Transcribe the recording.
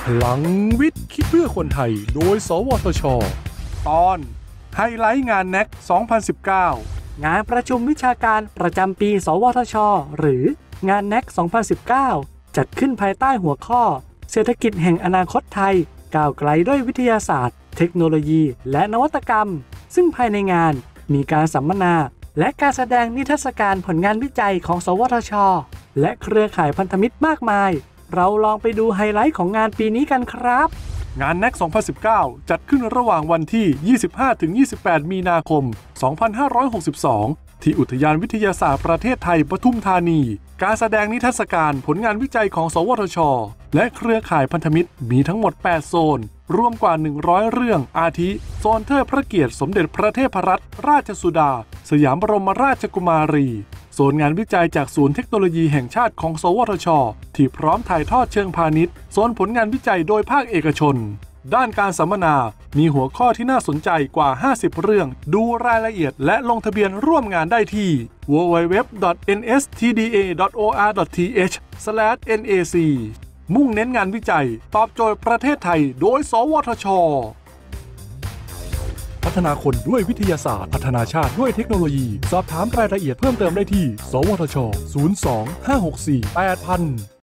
พลังวิทย์คิดเพื่อคนไทยโดยสวทช.ตอนไฮไลท์งาน NACS 2019 งานประชุมวิชาการประจำปีสวทช.หรืองาน NACS 2019 จัดขึ้นภายใต้หัวข้อเศรษฐกิจแห่งอนาคตไทยก้าวไกลด้วยวิทยาศาสตร์เทคโนโลยีและนวัตกรรมซึ่งภายในงานมีการสัมมนาและการแสดงนิทรรศการผลงานวิจัยของสวทช.และเครือข่ายพันธมิตรมากมายเราลองไปดูไฮไลท์ของงานปีนี้กันครับงาน NACS 2019 จัดขึ้นระหว่างวันที่ 25-28 มีนาคม 2562 ที่อุทยานวิทยาศาสตร์ประเทศไทยปทุมธานีการแสดงนิทรรศการผลงานวิจัยของสวทช.และเครือข่ายพันธมิตรมีทั้งหมด 8 โซนรวมกว่า 100 เรื่องอาทิโซนเทิดพระเกียรติสมเด็จพระเทพรัตนราชสุดาสยามบรมราชกุมารีโซนงานวิจัยจากศูนย์เทคโนโลยีแห่งชาติของสวทช.ที่พร้อมถ่ายทอดเชิงพาณิชย์โซนผลงานวิจัยโดยภาคเอกชนด้านการสัมมนามีหัวข้อที่น่าสนใจกว่า 50 เรื่องดูรายละเอียดและลงทะเบียนร่วมงานได้ที่ www.nstda.or.th/nac มุ่งเน้นงานวิจัยตอบโจทย์ประเทศไทยโดยสวทช.พัฒนาคนด้วยวิทยาศาสตร์พัฒนาชาติด้วยเทคโนโลยีสอบถามรายละเอียดเพิ่มเติมได้ที่สวทช. 02 564 8000